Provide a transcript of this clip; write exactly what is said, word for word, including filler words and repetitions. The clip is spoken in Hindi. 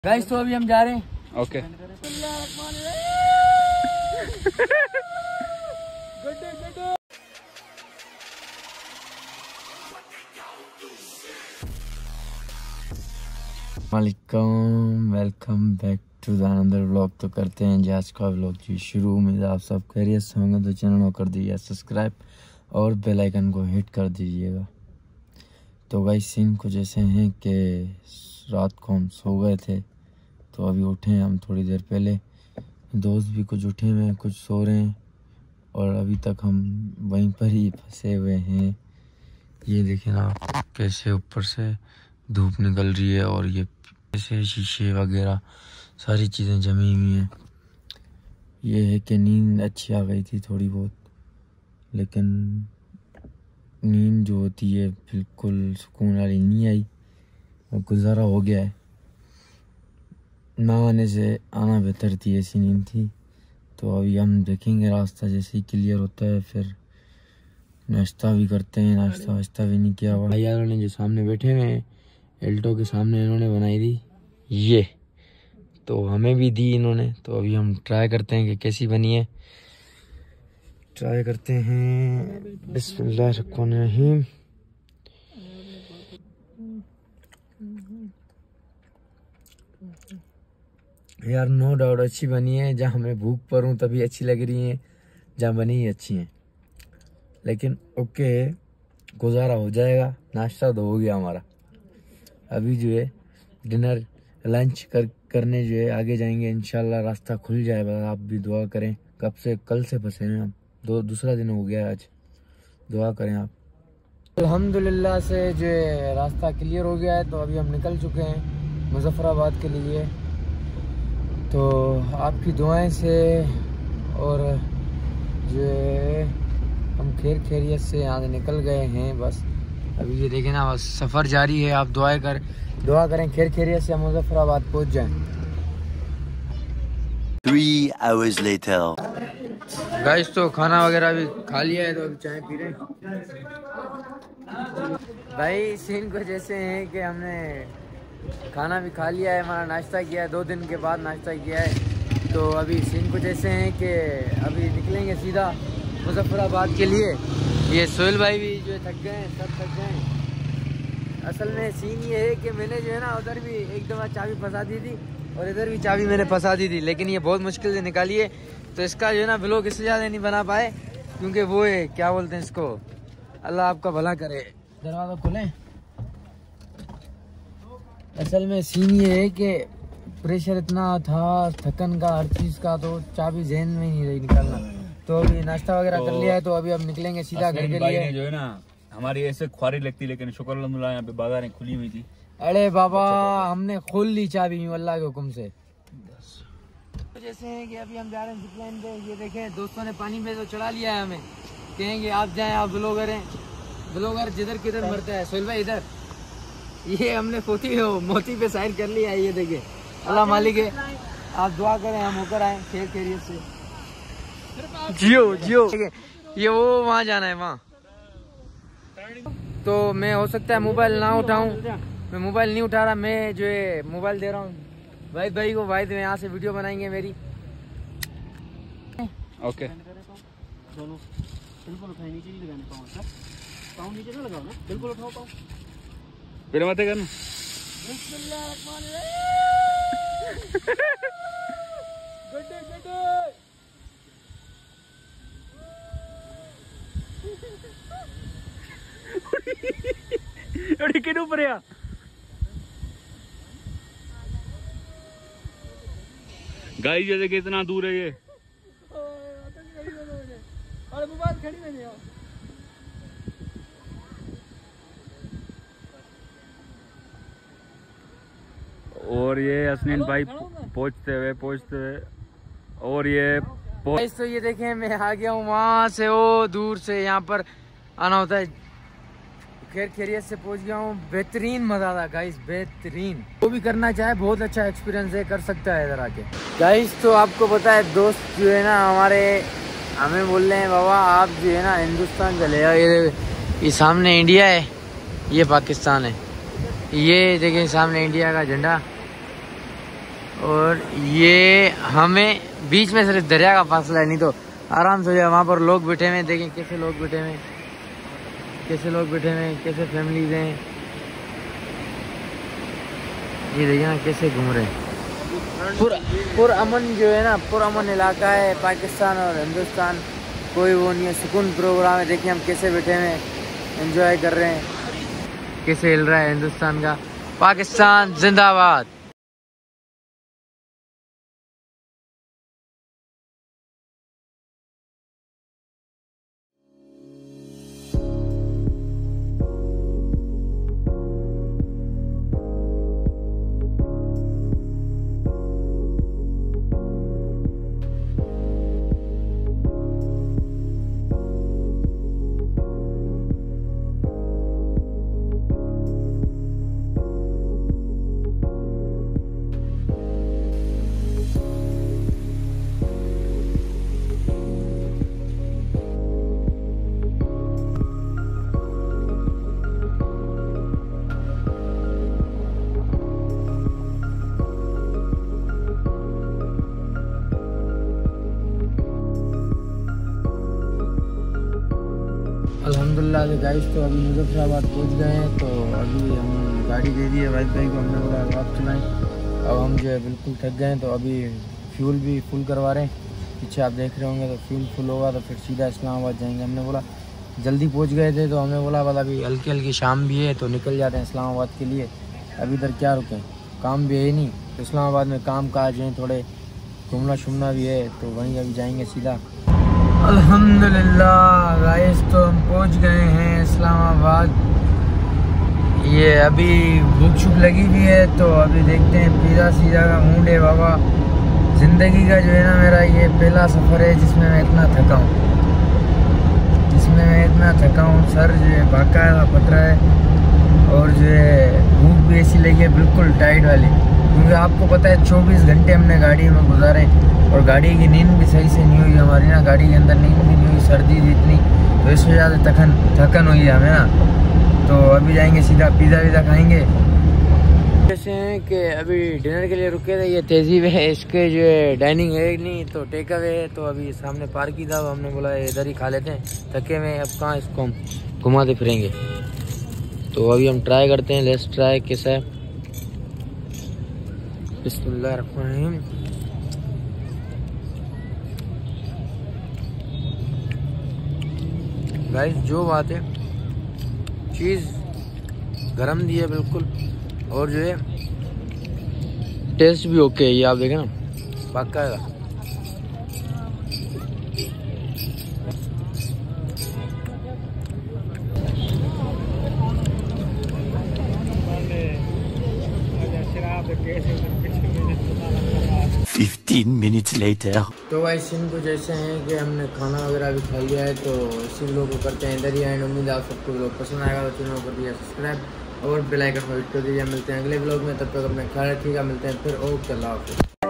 गाइस तो अभी हम जा रहे हैं। ओके वालेकुम, welcome back to the another vlog. तो करते हैं जी आज का व्लॉग जी शुरू। उम्मीद आप सब खैरियत से होंगे, तो चैनल को कर दीजिए सब्सक्राइब और बेल आइकन को हिट कर दीजिएगा। तो गाइस सीन कुछ ऐसे हैं कि रात को हम सो गए थे, तो अभी उठे हैं हम थोड़ी देर पहले। दोस्त भी कुछ उठे हुए हैं, कुछ सो रहे हैं और अभी तक हम वहीं पर ही फंसे हुए हैं। ये देखें ना कैसे ऊपर से धूप निकल रही है और ये ऐसे शीशे वगैरह सारी चीज़ें जमी हुई हैं। ये है कि नींद अच्छी आ गई थी थोड़ी बहुत, लेकिन नींद जो होती है बिल्कुल सुकून वाली नहीं आई और गुजारा हो गया है। ना आने से आना बेहतर थी, ऐसी नींद थी। तो अभी हम देखेंगे रास्ता जैसे ही क्लियर होता है, फिर नाश्ता भी करते हैं। नाश्ता वाश्ता भी नहीं किया हुआ। भाई यारों ने जो सामने बैठे हुए हैं एल्टो के सामने, इन्होंने बनाई थी ये, तो हमें भी दी इन्होंने। तो अभी हम ट्राई करते हैं कि कैसी बनी है। ट्राई करते हैं। बिस्मिल्लाहिर्रहमानिर्रहीम। यार नो डाउट अच्छी बनी है। जहाँ मैं भूख पर हूँ तभी अच्छी लग रही है, जहाँ बनी ही अच्छी हैं। लेकिन ओके, गुजारा हो जाएगा। नाश्ता तो हो गया हमारा। अभी जो है डिनर लंच कर करने जो है आगे जाएंगे इंशाल्लाह। रास्ता खुल जाए, बस आप भी दुआ करें। कब से कल से फंसे हैं हम, दो दूसरा दिन हो गया आज। दुआ करें आप। अल्हम्दुलिल्लाह से जो है रास्ता क्लियर हो गया है, तो अभी हम निकल चुके हैं मुजफ्फराबाद के लिए। तो आपकी दुआएं से और जो है हम खैर खैरियत से यहाँ से निकल गए हैं। बस अभी ये देखें ना, बस सफ़र जारी है। आप दुआ कर दुआ करें खैर खैरियत से हम मुजफ्फराबाद पहुँच जाएं। Three hours later. गाइस तो खाना वगैरह भी खा लिया है, तो अभी चाय पी रहे हैं। भाई सीन कुछ ऐसे हैं कि हमने खाना भी खा लिया है, हमारा नाश्ता किया है, दो दिन के बाद नाश्ता किया है। तो अभी सीन कुछ ऐसे हैं कि अभी निकलेंगे सीधा मुजफ्फराबाद के लिए। ये सोहेल भाई भी जो थक गए हैं, सब थक गए हैं। असल में सीन ये है कि मैंने जो है ना उधर भी एक दफ़ा चाबी फंसा दी थी और इधर भी चाबी मैंने फंसा दी थी, लेकिन ये बहुत मुश्किल से निकाली है। तो इसका जो है ना व्लॉग इसलिए ज़्यादा नहीं बना पाए क्योंकि वो है क्या बोलते हैं इसको, अल्लाह आपका भला करे। दरवाज़ा खोलें। असल में सीन ये है कि प्रेशर इतना था थकन का, हर चीज़ का, तो चाबी जहन में नहीं रही निकालना। तो अभी नाश्ता वगैरह तो कर लिया है, तो अभी हम निकलेंगे सीधा घर के लिए। जो है ना हमारी ऐसे ख्वारी लगती, लेकिन शुक्र अल्हम्दुलिल्लाह यहाँ पे बाजारें खुली हुई थी। अरे बाबा हमने खोल ली चाबी अल्लाह के हुक्म से। जैसे है कि अभी हम जा रहे हैं जिपलाइन पे। ये देखें दोस्तों ने पानी में तो चढ़ा लिया है, हमें कहेंगे आप जाएं, आप ब्लॉगर हैं। ब्लॉगर जिधर किधर मरता है। सोहेल भाई इधर, ये हमने पोती हो मोती पे साइन कर लिया है। ये देखे अल्लाह मालिक है, आप दुआ करें हम होकर आए खैर खैरियत से। जियो जियो। ये वो वहाँ जाना है वहाँ। तो मैं हो सकता है मोबाइल ना उठाऊं, मैं मोबाइल नहीं उठा रहा। मैं जो है मोबाइल दे रहा हूँ वाहिद भाई को। वाहिद में यहाँ से वीडियो बनाएंगे मेरी। ओके दोनों बिल्कुल उठाए, नीचे नहीं लगाने पाँव सर, पाँव नीचे ना लगाओ ना, बिल्कुल उठाओ पाँव। फिर मत करना। किन ऊपर या गाइस जैसे कि इतना दूर है ये। और मोबाइल खड़ी में नहीं। और ये हसनैन भाई पहुंचते हुए पहुंचते हुए और ये गाइस तो ये देखें मैं आ गया हूँ वहाँ से, वो दूर से यहाँ पर आना होता है। खैर खैरियत से पहुँच गया हूँ। बेहतरीन मज़ा था गाइस, बेहतरीन। वो भी करना चाहे बहुत अच्छा एक्सपीरियंस है, कर सकता है इधर आके। गाइस तो आपको पता है दोस्त जो है ना हमारे हमें बोल रहे हैं बाबा आप जो है ना हिंदुस्तान चले जाओ। ये ये सामने इंडिया है, ये पाकिस्तान है। ये देखिए सामने इंडिया का झंडा। और ये हमें बीच में सिर्फ दरिया का फासला है, नहीं तो आराम से वहाँ पर लोग बैठे हुए हैं। देखें कैसे लोग बैठे हुए हैं, कैसे लोग बैठे हुए हैं, कैसे फैमिलीज हैं। ये देखिए ना कैसे घूम रहे हैं। पुर पुरअमन जो है ना, पुरअमन इलाका है पाकिस्तान और हिंदुस्तान, कोई वो नहीं है, सुकून प्रोग्राम है। देखिए हम कैसे बैठे हुए हैं, एंजॉय कर रहे हैं, कैसे हिल रहा है हिंदुस्तान का। पाकिस्तान जिंदाबाद। अल्हम्दुलिल्लाह से गाइस, तो अभी मुजफ्फराबाद पहुंच गए हैं। तो अभी हम गाड़ी दे दी है वाइफ भाई को, हमने बोला आप चलाएं। अब हम जो है बिल्कुल थक गए हैं, तो अभी फ्यूल भी फुल करवा रहे हैं। पीछे आप देख रहे होंगे, तो फ्यूल फुल होगा तो फिर सीधा इस्लामाबाद जाएंगे। हमने बोला जल्दी पहुँच गए थे, तो हमने बोला बोला अभी हल्की हल्की शाम भी है, तो निकल जाते हैं इस्लामाबाद के लिए। अभी इधर क्या रुकें, काम भी है नहीं, तो इस्लामाबाद में काम काज हैं, थोड़े घूमना शूमना भी है, तो वहीं अभी जाएंगे सीधा। अल्हम्दुलिल्लाह गाइस, तो हम पहुंच गए हैं इस्लामाबाद। ये अभी भूख छुप लगी हुई है, तो अभी देखते हैं पिज़्ज़ा सीधा का मूड है बाबा। ज़िंदगी का जो है ना मेरा ये पहला सफ़र है जिसमें मैं इतना थका हूँ, जिसमें मैं इतना थका हूँ। सर जो है बाकायदा फट रहा है, और जो है भूख भी ऐसी लगी है बिल्कुल टाइट वाली, क्योंकि आपको पता है चौबीस घंटे हमने गाड़ी में गुजारे और गाड़ी की नींद भी सही से नहीं हुई हमारी ना, गाड़ी के अंदर नींद भी नहीं हुई, सर्दी भी इतनी, तो इस वजह से थकन थकन हुई है हमें ना। तो अभी जाएंगे सीधा पिज़्ज़ा विज़्ज़ा खाएंगे। जैसे हैं कि अभी डिनर के लिए रुके थे, ये तहजीब है, इसके जो है डाइनिंग है नहीं, तो टेक अवे है। तो अभी सामने पार्क ही था, हमने बोला इधर ही खा लेते हैं, थके में अब कहाँ इसको हम घुमाते फिरेंगे। तो अभी हम ट्राई करते हैं, लेट्स ट्राई कैसा है। बिस्मिल्लाहिर्रहमानिर्रहीम। गाइस जो बात है, चीज़ गरम दी है बिल्कुल, और जो है टेस्ट भी ओके है, ये आप देखें ना पक्का है। Fifteen minutes later. तो भाई सीन कुछ ऐसे हैं कि हमने खाना वगैरह भी खा लिया है, तो इसी लोगों को करते हैं इधर ही एंड। उम्मीद है आप सबको लोग पसंद आएगा, तो चैनल को कर दिया सब्सक्राइब और बेल आइकन पर हिट कर दीजिए। मिलते हैं अगले ब्लॉग में, तब तक अपना ख्याल रखिएगा, मिलते हैं फिर। ओके, अल्लाह हाफ़िज़।